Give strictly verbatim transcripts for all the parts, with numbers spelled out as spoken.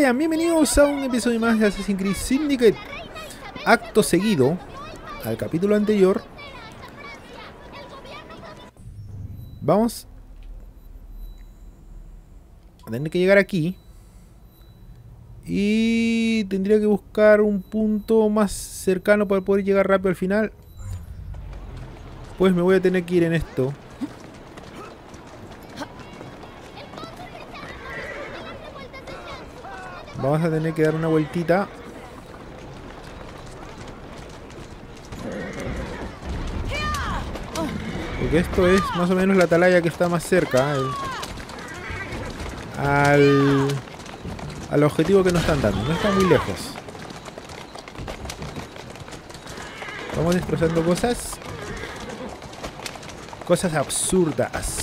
Sean bienvenidos a un episodio más de Assassin's Creed Syndicate. Acto seguido al capítulo anterior. Vamos a tener que llegar aquí. Y tendría que buscar un punto más cercano para poder llegar rápido al final. Pues me voy a tener que ir en esto. Vamos a tener que dar una vueltita. Porque esto es más o menos la atalaya que está más cerca el, al, al objetivo que nos están dando. No está muy lejos. Vamos destrozando cosas. Cosas absurdas.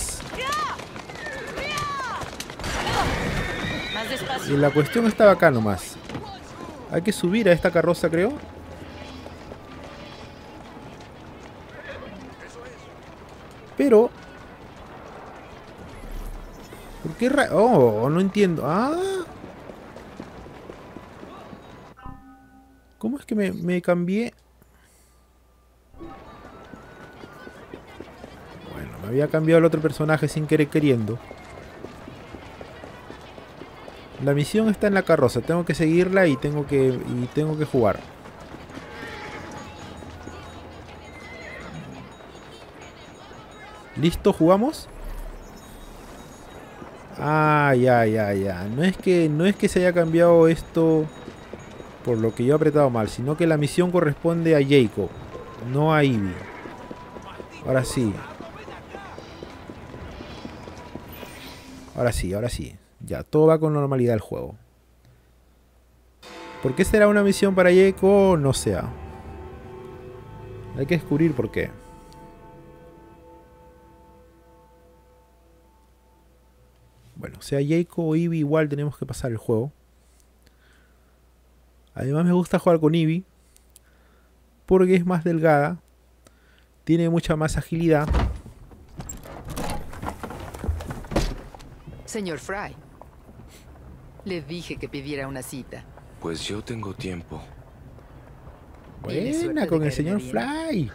Y la cuestión está acá nomás. Hay que subir a esta carroza, creo. Pero... ¿por qué ra... oh, no entiendo. Ah. ¿Cómo es que me, me cambié? Bueno, me había cambiado el otro personaje sin querer queriendo. La misión está en la carroza, tengo que seguirla y tengo que y tengo que jugar. ¿Listo? ¿Jugamos? Ah, ya, ya, ya. No es que no es que se haya cambiado esto por lo que yo he apretado mal, sino que la misión corresponde a Jacob, no a Ivy. Ahora sí. Ahora sí, ahora sí. Ya, todo va con normalidad el juego. ¿Por qué será una misión para Jacob? No sé. Hay que descubrir por qué. Bueno, sea Jacob o Ivy, igual tenemos que pasar el juego. Además me gusta jugar con Ivy porque es más delgada, tiene mucha más agilidad. Señor Fry, le dije que pidiera una cita. Pues yo tengo tiempo. Buena con el señor Fry.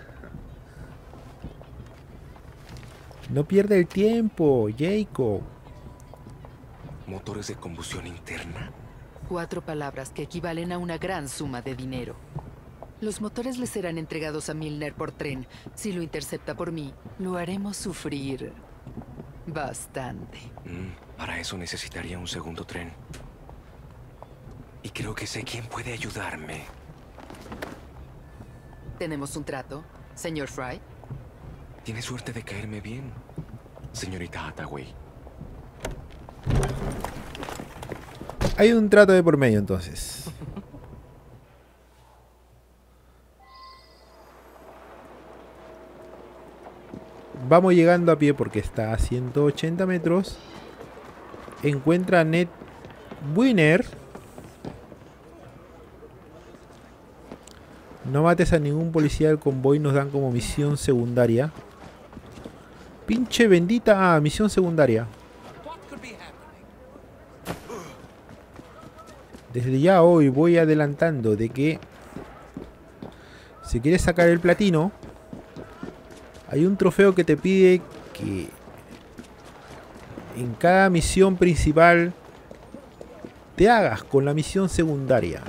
No pierde el tiempo, Jacob. ¿Motores de combustión interna? Cuatro palabras que equivalen a una gran suma de dinero. Los motores le serán entregados a Milner por tren. Si lo intercepta por mí, lo haremos sufrir bastante. Mm, para eso necesitaría un segundo tren. Y creo que sé quién puede ayudarme. ¿Tenemos un trato, señor Fry? Tiene suerte de caerme bien, señorita Hathaway. Hay un trato de por medio entonces. Vamos llegando a pie porque está a ciento ochenta metros. Encuentra a Ned Winner. No mates a ningún policía del convoy, nos dan como misión secundaria. Pinche bendita. Ah, misión secundaria. Desde ya hoy voy adelantando de que si quieres sacar el platino, hay un trofeo que te pide que en cada misión principal te hagas con la misión secundaria.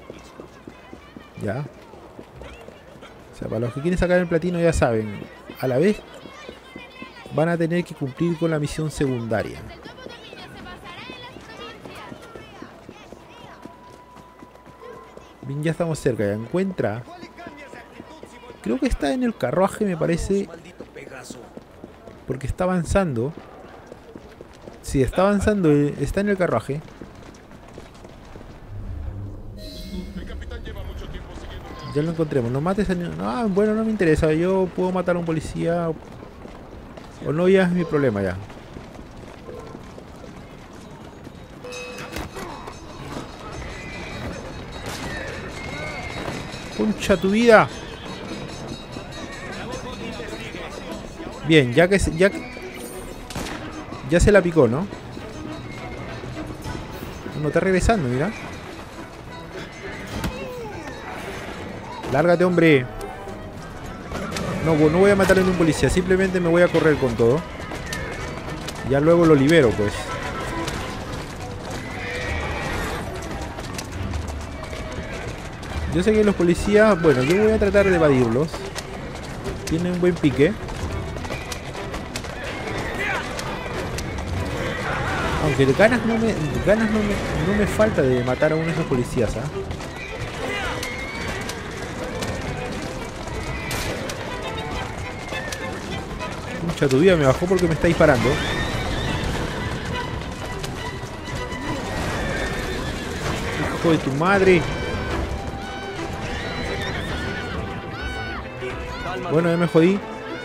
¿Ya? O sea, para los que quieren sacar el platino ya saben, a la vez van a tener que cumplir con la misión secundaria. Bien, ya estamos cerca, ya encuentra. Creo que está en el carruaje, me parece. Porque está avanzando. Sí, está avanzando, está en el carruaje. Ya lo encontremos, no mates a ni... Ah, bueno, no me interesa, yo puedo matar a un policía. O no, ya es mi problema ya. Concha tu vida. Bien, ya que se, ya, ya se la picó, ¿no? No está regresando, mira. Lárgate, hombre. No, no voy a matar a un policía. Simplemente me voy a correr con todo. Ya luego lo libero, pues. Yo sé que los policías... Bueno, yo voy a tratar de evadirlos. Tienen un buen pique. Aunque de ganas no me, ganas no me, no me falta de matar a uno de esos policías, ¿ah? ¿eh? Mucha tu vida me bajó porque me está disparando. Hijo de tu madre. Bueno, ya me jodí.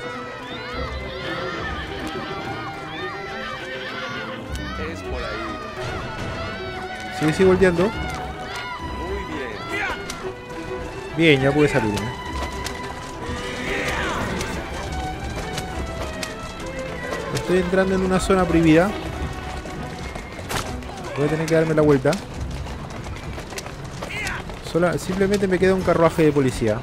Sigue, sigue volteando. Muy bien. Bien, ya pude salir, ¿eh? Estoy entrando en una zona prohibida. Voy a tener que darme la vuelta. Sola, simplemente me queda un carruaje de policía.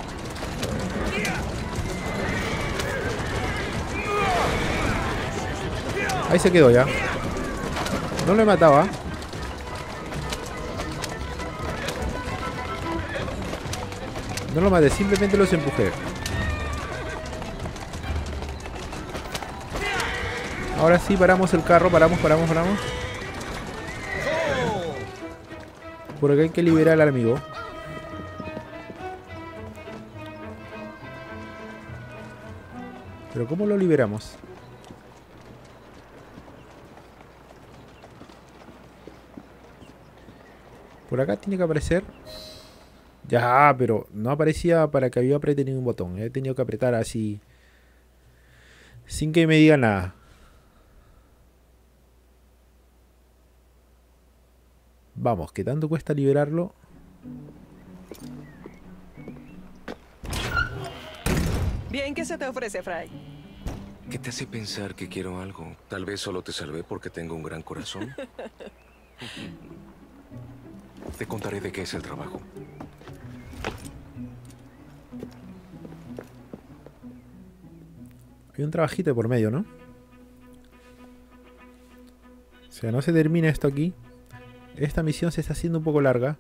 Ahí se quedó ya. No lo mataba. No lo maté, simplemente los empujé. Ahora sí, paramos el carro, paramos, paramos, paramos. Por acá hay que liberar al amigo. Pero ¿cómo lo liberamos? Por acá tiene que aparecer. Ya, pero no aparecía para que yo apriete ningún botón. He tenido que apretar así. Sin que me diga nada. Vamos, ¿qué tanto cuesta liberarlo? Bien, ¿qué se te ofrece, Fry? ¿Qué te hace pensar que quiero algo? Tal vez solo te salvé porque tengo un gran corazón. Te contaré de qué es el trabajo. Hay un trabajito por medio, ¿no? O sea, no se termina esto aquí. Esta misión se está haciendo un poco larga.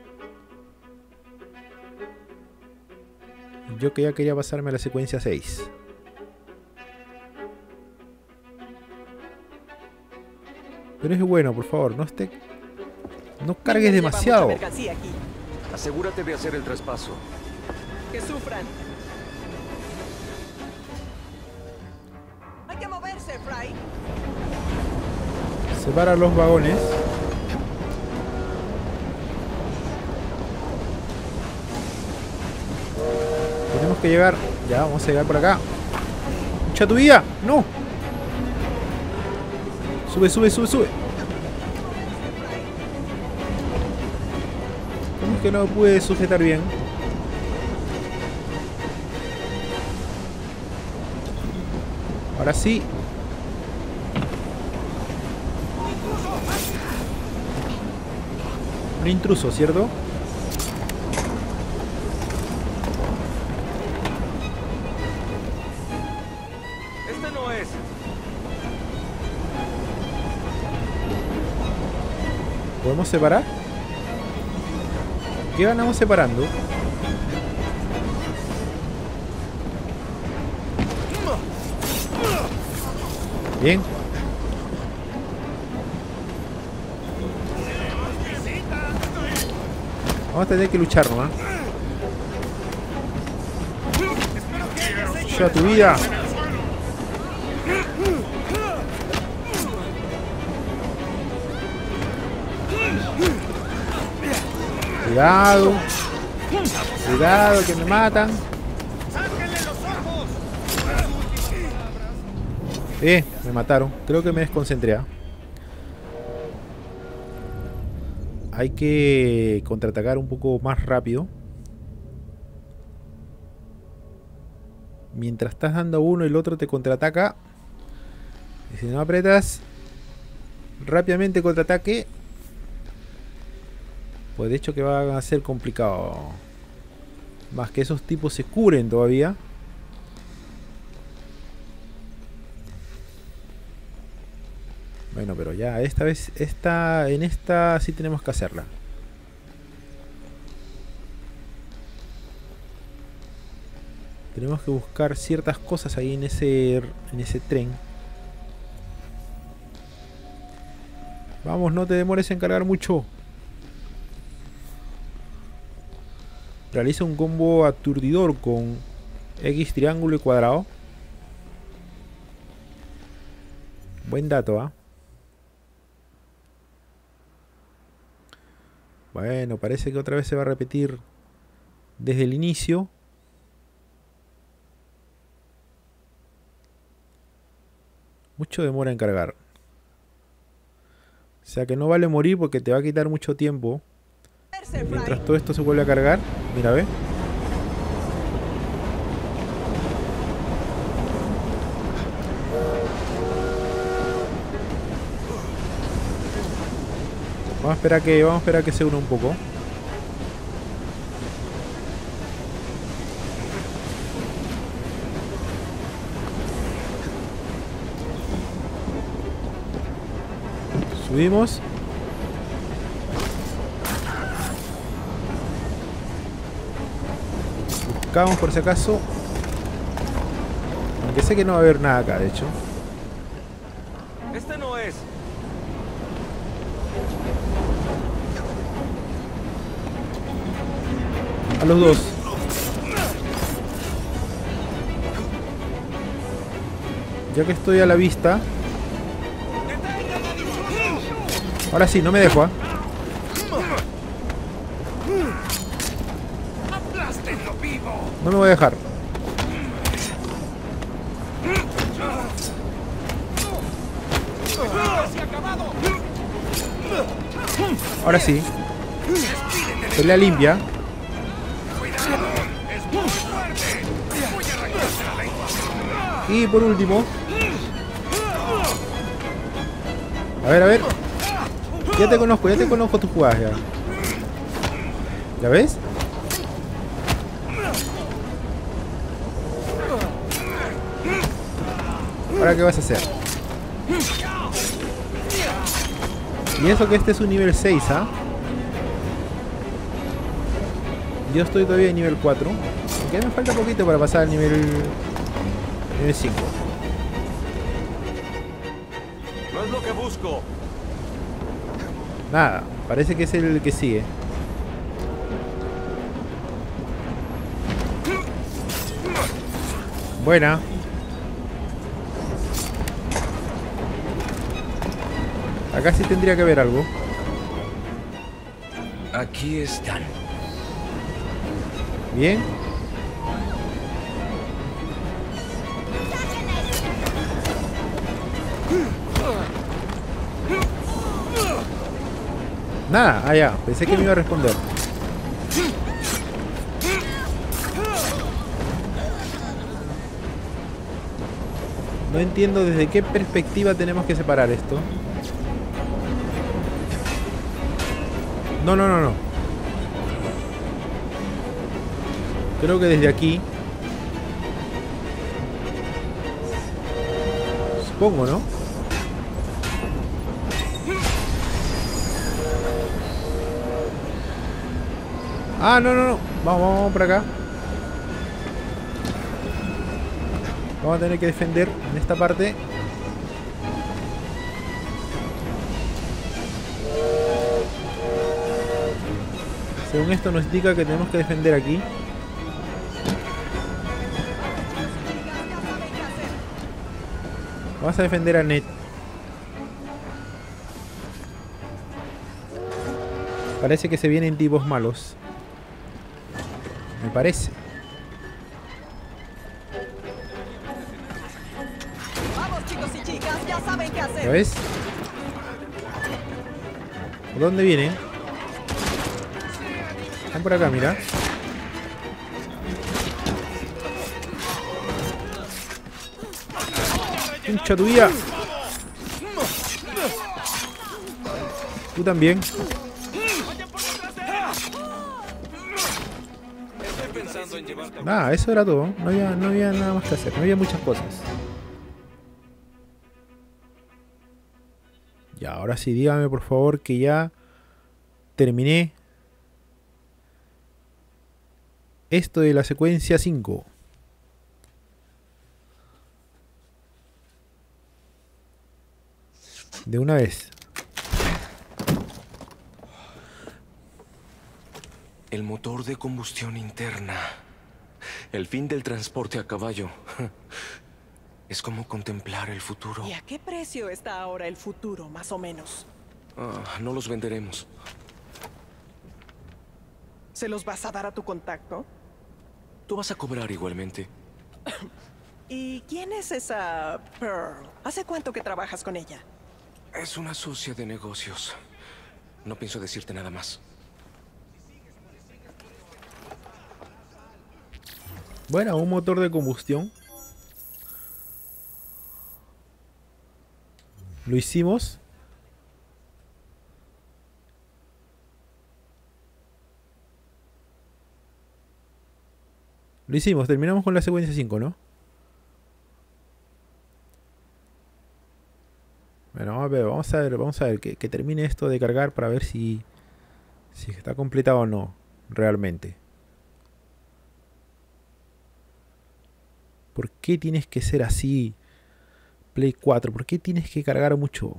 Yo que ya quería pasarme a la secuencia seis. Pero es bueno, por favor, no esté... No cargues demasiado. Asegúrate de hacer el traspaso. Que sufran. Hay que moverse, Fry. Separa los vagones. Tenemos que llegar. Ya, vamos a llegar por acá. ¡Mucha tu vida! ¡No! Sube, sube, sube, sube. ¿Cómo es que no pude sujetar bien? Ahora sí. Un intruso, ¿cierto? Este no es. ¿Podemos separar? ¿Qué ganamos separando? Bien. Vamos a tener que luchar nomás. Ya tu vida. Cuidado. Cuidado que me matan. Eh, me mataron. Creo que me desconcentré. Hay que contraatacar un poco más rápido. Mientras estás dando uno, el otro te contraataca. Y si no apretas rápidamente contraataque, Pues de hecho que va a ser complicado. Más que esos tipos se cubren todavía. Bueno, pero ya, esta vez, esta, en esta sí tenemos que hacerla. Tenemos que buscar ciertas cosas ahí en ese, en ese tren. Vamos, no te demores en cargar mucho. Realiza un combo aturdidor con X, triángulo y cuadrado. Buen dato, ¿ah? ¿eh? Bueno, parece que otra vez se va a repetir desde el inicio. Mucho demora en cargar. O sea que no vale morir porque te va a quitar mucho tiempo. Mientras todo esto se vuelve a cargar. Mira, ve. Vamos a esperar que, vamos a esperar que se una un poco. Subimos. Buscamos por si acaso. Aunque sé que no va a haber nada acá, de hecho. Este no es. A los dos. Ya que estoy a la vista. Ahora sí, no me dejo, ¿eh? No me voy a dejar. Ahora sí. Pelea limpia. Y por último. A ver, a ver. Ya te conozco, ya te conozco tus jugadas ya. ¿Ya ves? ¿Ahora qué vas a hacer? Y eso que este es un nivel seis, ¿ah? Yo estoy todavía en nivel cuatro. Aunque me falta poquito para pasar al nivel... nivel cinco. No es lo que busco. Nada, parece que es el que sigue. Buena. Acá sí tendría que haber algo. Aquí están. Bien. Nada, ah ya, pensé que me iba a responder. No entiendo desde qué perspectiva tenemos que separar esto. No, no, no, no. Creo que desde aquí. Supongo, ¿no? Ah, no, no, no. Vamos, vamos, vamos por acá. Vamos a tener que defender en esta parte. Según esto nos indica que tenemos que defender aquí. Vamos a defender a Ned. Parece que se vienen tipos malos. Me parece. Vamos, chicos y chicas, ya saben qué hacer. ¿Ya ves? ¿Por dónde vienen? Están por acá, mira. ¡Pincha tu vida! Tú también. Nada, eso era todo. No había, no había nada más que hacer. No había muchas cosas. Y ahora sí, dígame por favor que ya terminé esto de la secuencia cinco. De una vez. El motor de combustión interna. El fin del transporte a caballo. Es como contemplar el futuro. ¿Y a qué precio está ahora el futuro, más o menos? Ah, no los venderemos. ¿Se los vas a dar a tu contacto? Tú vas a cobrar igualmente. ¿Y quién es esa Pearl? ¿Hace cuánto que trabajas con ella? Es una socia de negocios. No pienso decirte nada más. Bueno, un motor de combustión. Lo hicimos. Lo hicimos, terminamos con la secuencia cinco, ¿no? Bueno, vamos a ver, vamos a ver, vamos a ver que, que termine esto de cargar para ver si, si está completado o no, realmente. ¿Por qué tienes que ser así, Play cuatro? ¿Por qué tienes que cargar mucho?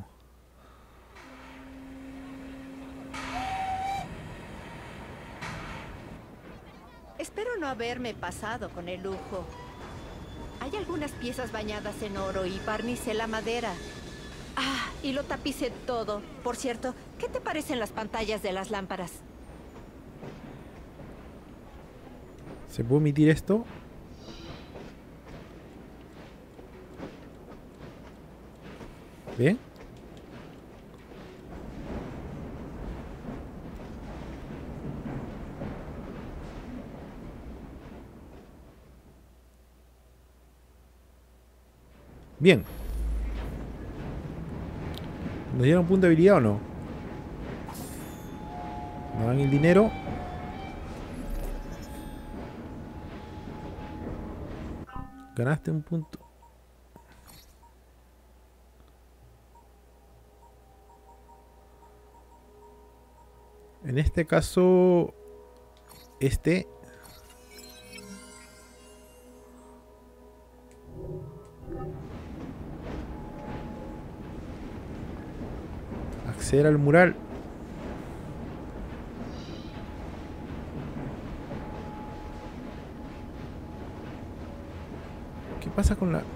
Espero no haberme pasado con el lujo. Hay algunas piezas bañadas en oro y barnicé la madera. Ah, y lo tapicé todo. Por cierto, ¿qué te parecen las pantallas de las lámparas? ¿Se puede omitir esto? Bien. Bien. ¿Nos dieron punto de habilidad o no? Nos dan el dinero. Ganaste un punto. En este caso, este acceder al mural. ¿Qué pasa con la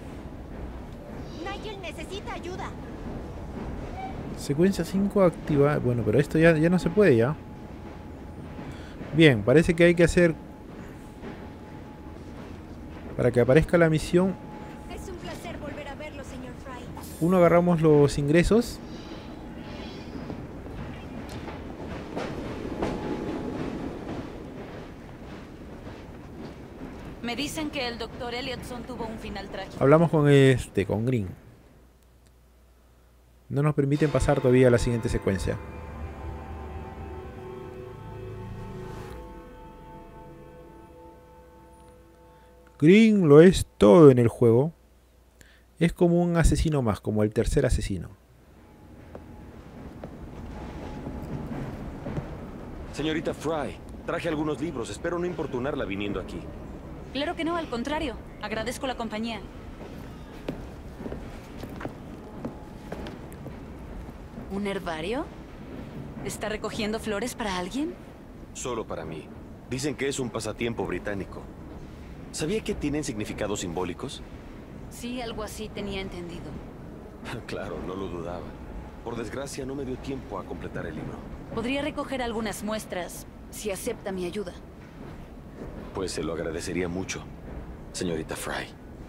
Nigel necesita ayuda. secuencia cinco activa? Bueno, pero esto ya, ya no se puede ya. Bien, parece que hay que hacer para que aparezca la misión. Es un placer volver a verlo, señor Fry. Uno, agarramos los ingresos. Me dicen que el doctor Elliotson tuvo un final trágico. Hablamos con este, con Green. No nos permiten pasar todavía a la siguiente secuencia. Green lo es todo en el juego. Es como un asesino más, como el tercer asesino. Señorita Fry, traje algunos libros. Espero no importunarla viniendo aquí. Claro que no, al contrario. Agradezco la compañía. ¿Un herbario? ¿Está recogiendo flores para alguien? Solo para mí. Dicen que es un pasatiempo británico. ¿Sabía que tienen significados simbólicos? Sí, algo así tenía entendido. Claro, no lo dudaba. Por desgracia, no me dio tiempo a completar el libro. Podría recoger algunas muestras, si acepta mi ayuda. Pues se lo agradecería mucho, señorita Fry.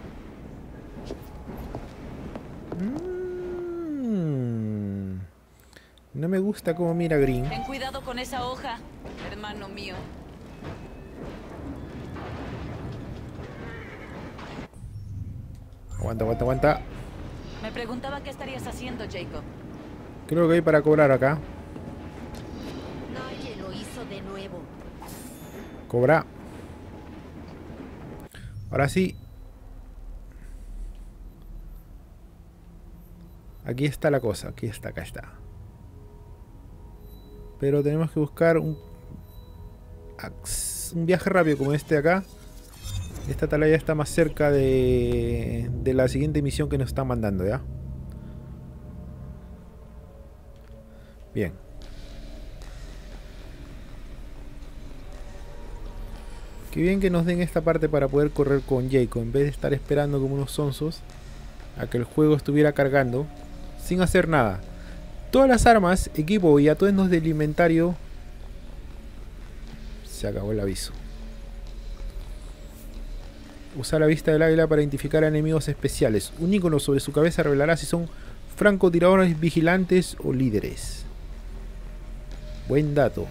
Mm. No me gusta cómo mira Green. Ten cuidado con esa hoja, hermano mío. Aguanta, aguanta, aguanta. Me preguntaba qué estarías haciendo, Jacob. Creo que hay para cobrar acá. Nigel lo hizo de nuevo. Cobra. Ahora sí. Aquí está la cosa. Aquí está, acá está. Pero tenemos que buscar un, un viaje rápido como este de acá. Esta atalaya está más cerca de, de la siguiente misión que nos están mandando, ¿ya? Bien. Qué bien que nos den esta parte para poder correr con Jacob, en vez de estar esperando como unos sonsos a que el juego estuviera cargando sin hacer nada. Todas las armas, equipo y atuendos del inventario. Se acabó el aviso. Usa la vista del águila para identificar a enemigos especiales. Un icono sobre su cabeza revelará si son francotiradores, vigilantes o líderes. Buen dato.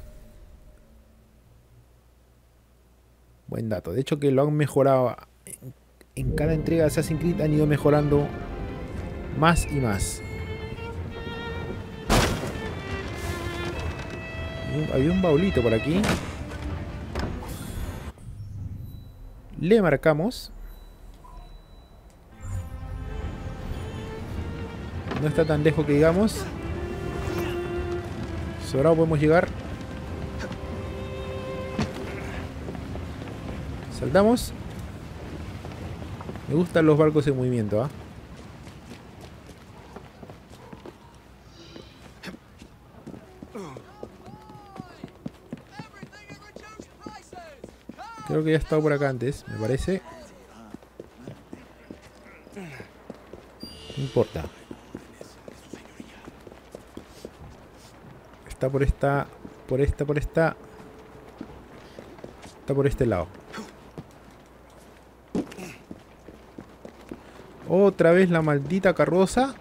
Buen dato. De hecho que lo han mejorado. En, en cada entrega de Assassin's Creed han ido mejorando más y más. Había un baulito por aquí. Le marcamos. No está tan lejos que digamos. Sobrado podemos llegar. Saltamos. Me gustan los barcos en movimiento, ¿ah? ¿eh? Creo que ya he estado por acá antes, me parece. No importa. Está por esta, por esta, por esta. Está por este lado. Otra vez la maldita carroza.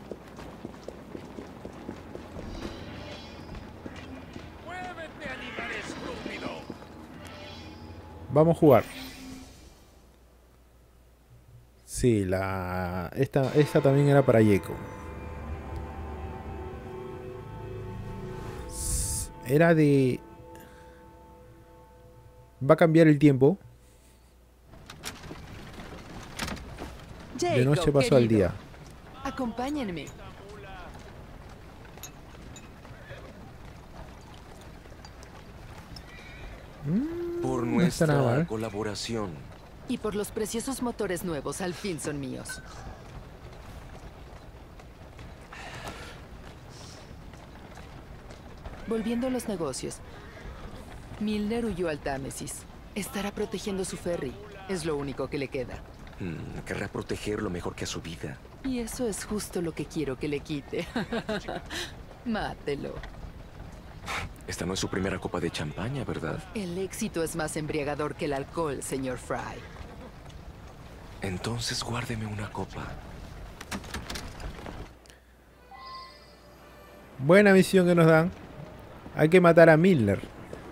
Vamos a jugar. Sí, la esta, esta también era para Jacob. Era de... Va a cambiar el tiempo. Jacob, de noche pasó querido, al día. Acompáñenme. Mm, Por no está nada nuestra mal. colaboración. Y por los preciosos motores nuevos, al fin son míos. Volviendo a los negocios. Milner huyó al Támesis. Estará protegiendo su ferry. Es lo único que le queda. Mm, querrá protegerlo mejor que a su vida. Y eso es justo lo que quiero que le quite. Mátelo. Esta no es su primera copa de champaña, ¿verdad? El éxito es más embriagador que el alcohol, señor Fry. Entonces guárdeme una copa. Buena misión que nos dan. Hay que matar a Milner.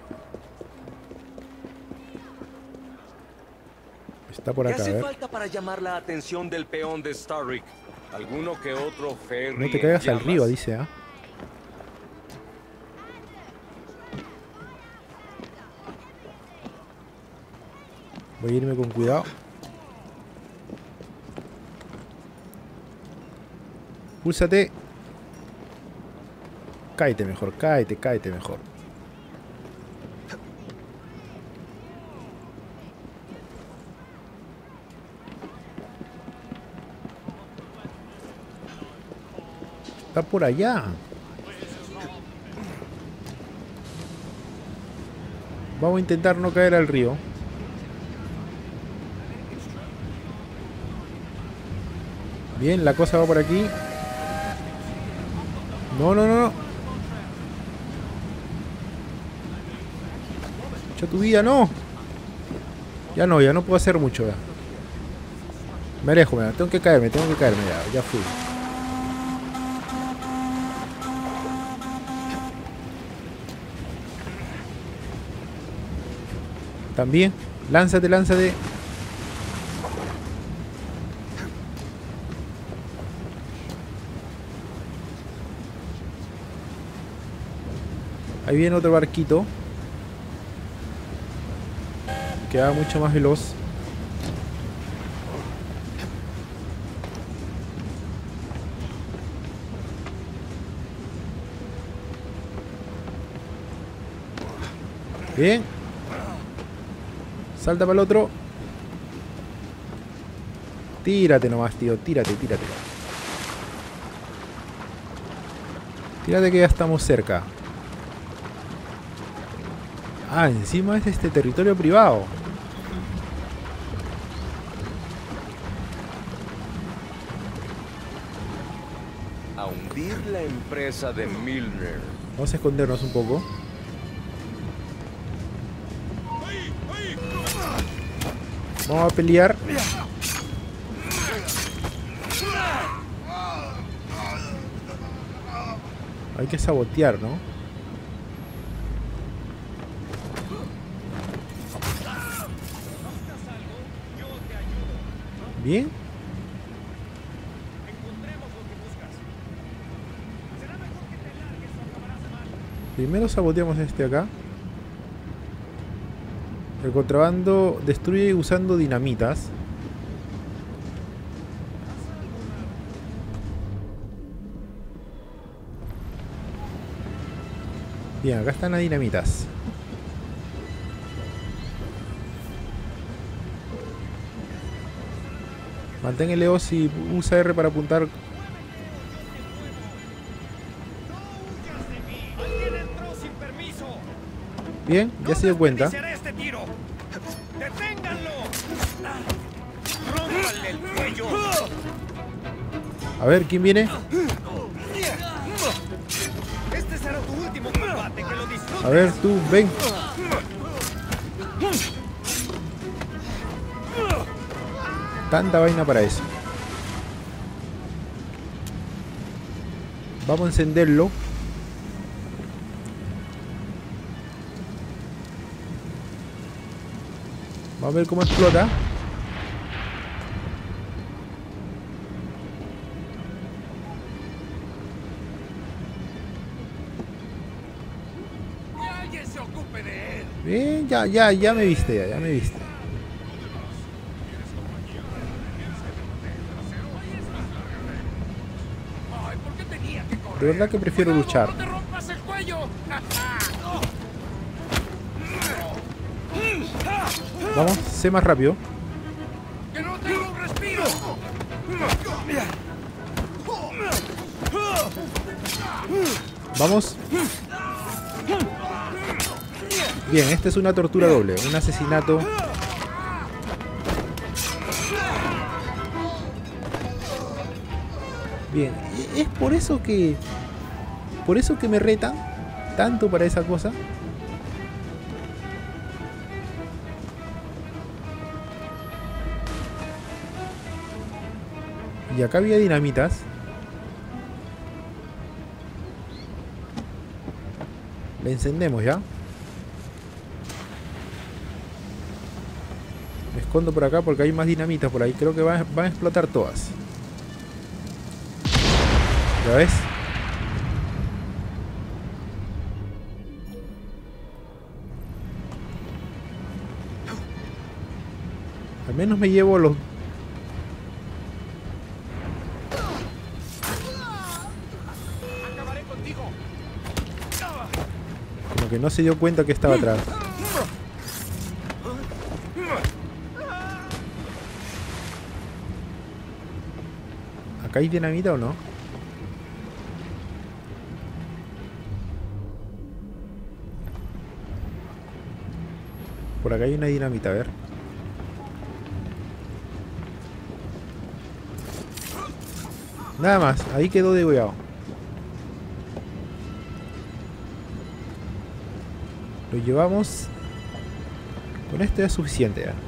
Está por ¿Qué acá, a hace ver. falta para llamar la atención del peón de Starrick? Alguno que otro ferry. No te caigas en al llamas. río, dice, ¿ah? Voy a irme con cuidado. Púlsate. Cáete mejor, cáete, cáete mejor. Está por allá. Vamos a intentar no caer al río. Bien, la cosa va por aquí. No, no, no, no. Echa tu vida, no. Ya no, ya no puedo hacer mucho. Ya. Me alejo, mira. Tengo que caerme, tengo que caerme. Ya, ya fui. También. Lánzate, lánzate. Ahí viene otro barquito. Que va mucho más veloz. Bien. Salta para el otro. Tírate nomás, tío. Tírate, tírate. Tírate que ya estamos cerca. Ah, encima es este territorio privado. A hundir la empresa de Milner. Vamos a escondernos un poco. Vamos a pelear. Hay que sabotear, ¿no? Bien. Primero saboteamos este acá. El contrabando destruye usando dinamitas. Bien, acá están las dinamitas. Mantén el E O S y usa R para apuntar. Bien, ya se dio cuenta. A ver, ¿quién viene? A ver, tú, ven. Tanta vaina para eso. Vamos a encenderlo. Vamos a ver cómo explota. Bien, ya, ya, ya me viste, ya, ya me viste. De verdad que prefiero luchar. Vamos, sé más rápido. Vamos. Bien, esta es una tortura doble, un asesinato. Bien, es por eso que... Por eso que me retan tanto para esa cosa. Y acá había dinamitas. La encendemos ya. Me escondo por acá porque hay más dinamitas por ahí. Creo que van, van a explotar todas. ¿Ya ves? Al menos me llevo los... Como que no se dio cuenta que estaba atrás. ¿Acá hay dinamita o no? Por acá hay una dinamita, a ver. Nada más, ahí quedó degollado. Lo llevamos. Con esto es suficiente ya.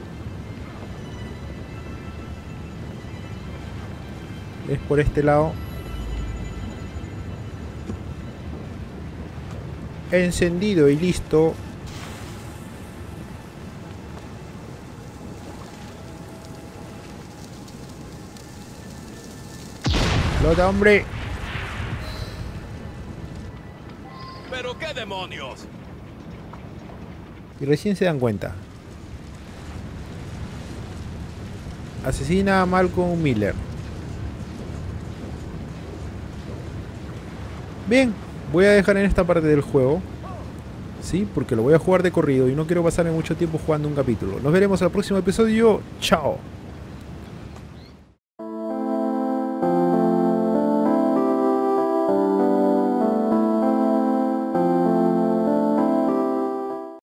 Es por este lado. Encendido y listo. ¡Explota, hombre! ¿Pero qué demonios? Y recién se dan cuenta. Asesina a Malcolm Miller. Bien, voy a dejar en esta parte del juego. ¿sí? Porque lo voy a jugar de corrido y no quiero pasarme mucho tiempo jugando un capítulo. Nos veremos al próximo episodio. Chao.